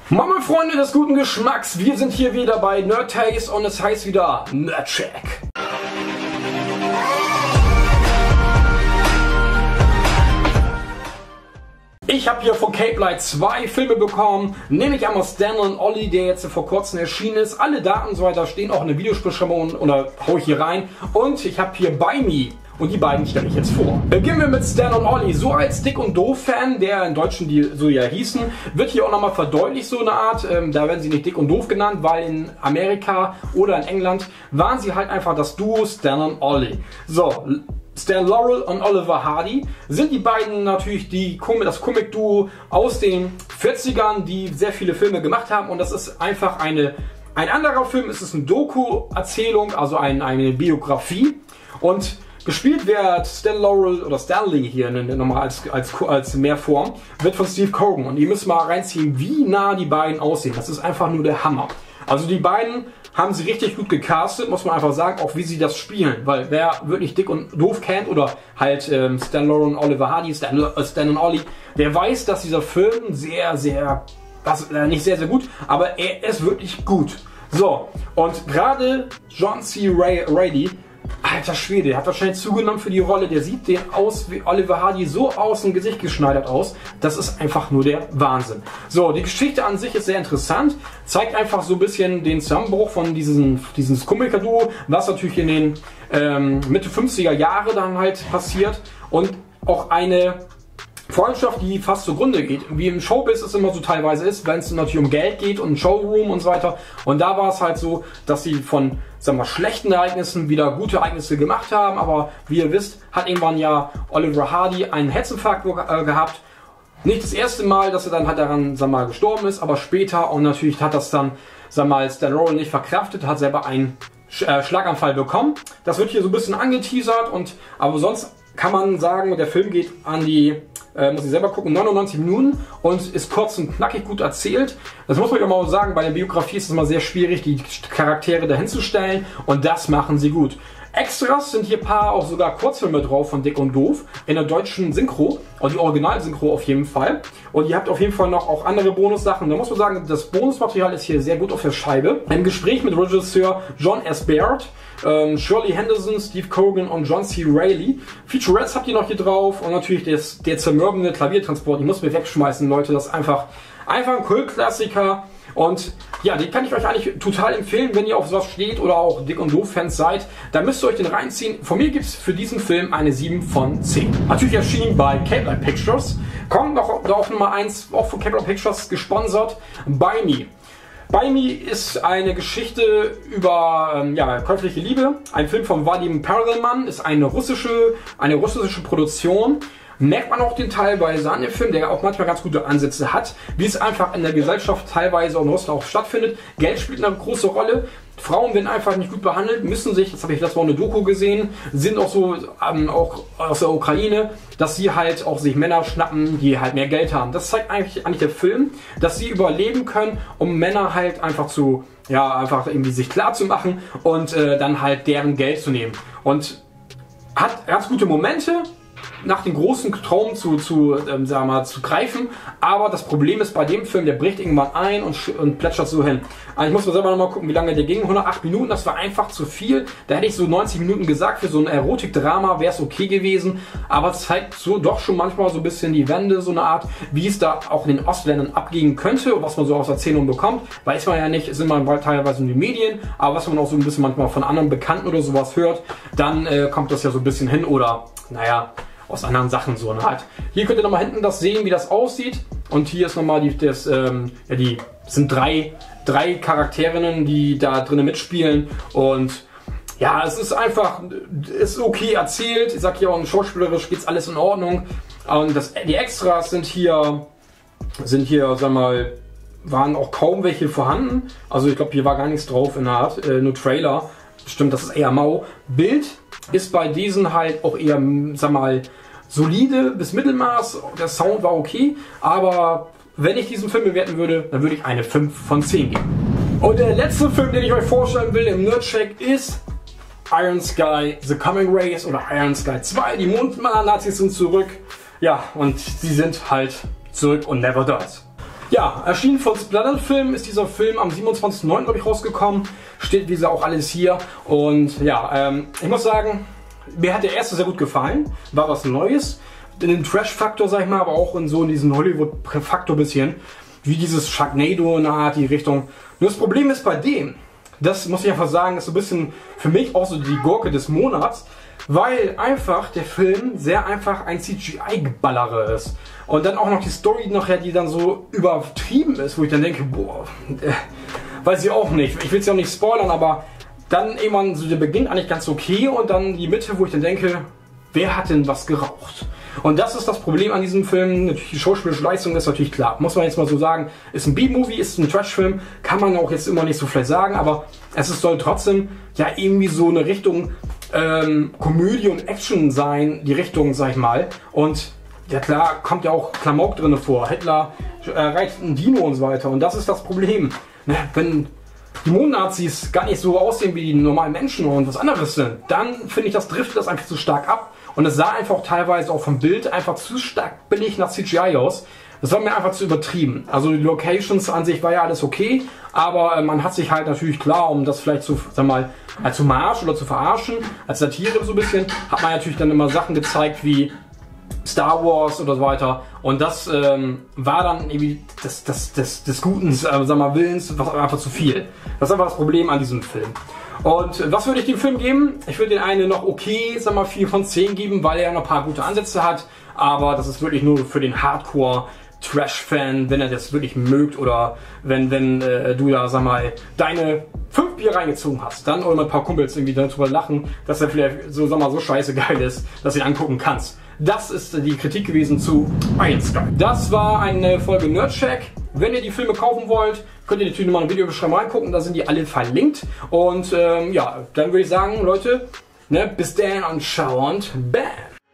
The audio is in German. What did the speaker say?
Moin Freunde des guten Geschmacks, wir sind hier wieder bei Nerd Taste und es heißt wieder Nerdcheck. Ich habe hier von Cape Light 2 Filme bekommen, nämlich einmal Stan und Ollie, der jetzt vor kurzem erschienen ist. Alle Daten und so weiter stehen auch in der Videobeschreibung oder hau ich hier rein. Und ich habe hier Buy Me. Und die beiden stelle ich jetzt vor. Beginnen wir mit Stan und Ollie. So als Dick und Doof-Fan, der in Deutschen die so ja hießen, wird hier auch nochmal verdeutlicht so eine Art. Da werden sie nicht Dick und Doof genannt, weil in Amerika oder in England waren sie halt einfach das Duo Stan und Ollie. So, Stan Laurel und Oliver Hardy sind die beiden natürlich das Comic-Duo aus den 40ern, die sehr viele Filme gemacht haben. Und das ist einfach ein anderer Film. Es ist eine Doku-Erzählung, also eine Biografie. Und gespielt wird Stan Laurel oder Stanley hier nochmal als Mehrform, wird von Steve Coogan. Und ihr müsst mal reinziehen, wie nah die beiden aussehen. Das ist einfach nur der Hammer. Also die beiden haben sie richtig gut gecastet, muss man einfach sagen, auch wie sie das spielen. Weil wer wirklich Dick und Doof kennt oder halt Stan Laurel und Oliver Hardy, Stan und Ollie, der weiß, dass dieser Film nicht sehr gut, aber er ist wirklich gut. So, und gerade John C. Reilly, alter Schwede, der hat wahrscheinlich zugenommen für die Rolle. Der sieht den aus wie Oliver Hardy, so aus dem Gesicht geschneidert aus. Das ist einfach nur der Wahnsinn. So, die Geschichte an sich ist sehr interessant. Zeigt einfach so ein bisschen den Zusammenbruch von dieses Komiker-Duo, was natürlich in den Mitte 50er Jahre dann halt passiert. Und auch eine Freundschaft, die fast zugrunde geht, wie im Showbiz es immer so teilweise ist, wenn es natürlich um Geld geht und Showroom und so weiter. Und da war es halt so, dass sie von, sagen wir, schlechten Ereignissen wieder gute Ereignisse gemacht haben. Aber wie ihr wisst, hat irgendwann ja Oliver Hardy einen Herzinfarkt gehabt. Nicht das erste Mal, dass er dann halt daran, sagen wir mal, gestorben ist, aber später. Und natürlich hat das dann, sagen wir mal, Stan Laurel nicht verkraftet, hat selber einen Schlaganfall bekommen. Das wird hier so ein bisschen angeteasert, aber sonst kann man sagen, der Film geht an die, muss ich selber gucken, 99 Minuten und ist kurz und knackig gut erzählt. Das muss man ja mal sagen, bei der Biografie ist es immer sehr schwierig, die Charaktere dahin zu stellen und das machen sie gut. Extras sind hier auch sogar Kurzfilme drauf von Dick und Doof in der deutschen Synchro, und die Original-Synchro auf jeden Fall. Und ihr habt auf jeden Fall noch auch andere Bonussachen. Da muss man sagen, das Bonusmaterial ist hier sehr gut auf der Scheibe. Im Gespräch mit Regisseur John S. Baird, Shirley Henderson, Steve Coogan und John C. Reilly. Featurettes habt ihr noch hier drauf und natürlich der zermürbende Klaviertransport. Ich muss mir wegschmeißen, Leute. Das ist einfach ein Kultklassiker. Und ja, den kann ich euch eigentlich total empfehlen, wenn ihr auf sowas steht oder auch Dick und Doof-Fans seid. Da müsst ihr euch den reinziehen. Von mir gibt es für diesen Film eine 7 von 10. Natürlich erschienen bei Cape Light Pictures. Kommt noch auf Nummer 1, auch von Cape Light Pictures gesponsert, Buy Me. Buy Me ist eine Geschichte über käufliche Liebe. Ein Film von Vadim Perelman, ist eine russische Produktion. Merkt man auch den Teil bei seinem Film, der auch manchmal ganz gute Ansätze hat, wie es einfach in der Gesellschaft teilweise in Russland auch stattfindet. Geld spielt eine große Rolle. Frauen werden einfach nicht gut behandelt, müssen sich, das habe ich letztes Mal eine Doku gesehen, sind auch so, auch aus der Ukraine, dass sie halt auch sich Männer schnappen, die halt mehr Geld haben. Das zeigt eigentlich der Film, dass sie überleben können, um Männer halt einfach einfach irgendwie sich klar zu machen und dann halt deren Geld zu nehmen. Und hat ganz gute Momente, nach dem großen Traum zu greifen, aber das Problem ist bei dem Film, der bricht irgendwann ein und plätschert so hin. Also ich muss mir selber nochmal gucken, wie lange der ging. 108 Minuten, das war einfach zu viel. Da hätte ich so 90 Minuten gesagt, für so ein Erotikdrama wäre es okay gewesen, aber es zeigt so doch schon manchmal so ein bisschen die Wende, so eine Art, wie es da auch in den Ostländern abgehen könnte und was man so aus Erzählungen bekommt. Weiß man ja nicht, sind man teilweise in den Medien, aber was man auch so ein bisschen manchmal von anderen Bekannten oder sowas hört, dann kommt das ja so ein bisschen hin oder, naja, aus anderen Sachen so eine Art. Hier könnt ihr nochmal hinten das sehen, wie das aussieht. Und hier ist nochmal sind drei Charakterinnen, die da drinnen mitspielen. Und ja, es ist einfach, ist okay erzählt. Ich sag ja auch, schauspielerisch geht's alles in Ordnung. Und die Extras sind hier, sagen wir mal, waren auch kaum welche vorhanden. Also ich glaube, hier war gar nichts drauf in der Art, nur Trailer. Stimmt, das ist eher mau. Bild ist bei diesen halt auch eher, sag mal, solide bis Mittelmaß. Der Sound war okay, aber wenn ich diesen Film bewerten würde, dann würde ich eine 5 von 10 geben. Und der letzte Film, den ich euch vorstellen will im Nerdcheck, ist Iron Sky The Coming Race oder Iron Sky 2. Die Mondnazis sind zurück. Ja, und sie sind halt zurück und never dies. Ja, erschienen von Splatter Film ist dieser Film am 27.09. glaube ich rausgekommen. Steht wie gesagt auch alles hier. Und ja, ich muss sagen, mir hat der erste sehr gut gefallen. War was Neues. In den Trash-Faktor, sag ich mal, aber auch in so diesen Hollywood-Faktor bisschen. Wie dieses Sharknado in der Art, die Richtung. Nur das Problem ist bei dem, das muss ich einfach sagen, ist so ein bisschen für mich auch so die Gurke des Monats. Weil einfach der Film sehr einfach ein CGI-Geballere ist. Und dann auch noch die Story nachher, die dann so übertrieben ist, wo ich dann denke, boah, weiß ich auch nicht. Ich will es ja auch nicht spoilern, aber dann irgendwann so der Beginn eigentlich ganz okay und dann die Mitte, wo ich dann denke, wer hat denn was geraucht? Und das ist das Problem an diesem Film. Natürlich die schauspielerische Leistung ist natürlich klar. Muss man jetzt mal so sagen, ist ein B-Movie, ist ein Trash-Film. Kann man auch jetzt immer nicht so vielleicht sagen, aber soll trotzdem ja irgendwie so eine Richtung Komödie und Action sein, die Richtung, sag ich mal. Und ja klar, kommt ja auch Klamauk drin vor. Hitler reicht ein Dino und so weiter. Und das ist das Problem. Ne? Wenn die Mondnazis gar nicht so aussehen wie die normalen Menschen und was anderes sind, dann finde ich, das driftet das einfach zu stark ab. Und es sah einfach teilweise auch vom Bild einfach zu stark billig nach CGI aus. Das war mir einfach zu übertrieben. Also die Locations an sich war ja alles okay, aber man hat sich halt natürlich klar, um das vielleicht zu, sag mal, als Hommage oder zu verarschen, als Satire so ein bisschen, hat man natürlich dann immer Sachen gezeigt wie Star Wars oder so weiter. Und das war dann irgendwie des guten, sag mal, Willens, was einfach zu viel. Das ist einfach das Problem an diesem Film. Und was würde ich dem Film geben? Ich würde den einen noch okay, sag mal 4 von 10 geben, weil er noch ein paar gute Ansätze hat. Aber das ist wirklich nur für den Hardcore Trash-Fan, wenn er das wirklich mögt oder wenn du da, sag mal, deine 5 Bier reingezogen hast, dann oder mit ein paar Kumpels irgendwie darüber lachen, dass er vielleicht so, sag mal, so scheiße geil ist, dass du ihn angucken kannst. Das ist die Kritik gewesen zu Iron Sky. Das war eine Folge Nerdcheck. Wenn ihr die Filme kaufen wollt, könnt ihr natürlich nochmal in die Videobeschreibung reingucken, da sind die alle verlinkt. Und ja, dann würde ich sagen, Leute, ne, bis dann und ciao und bam!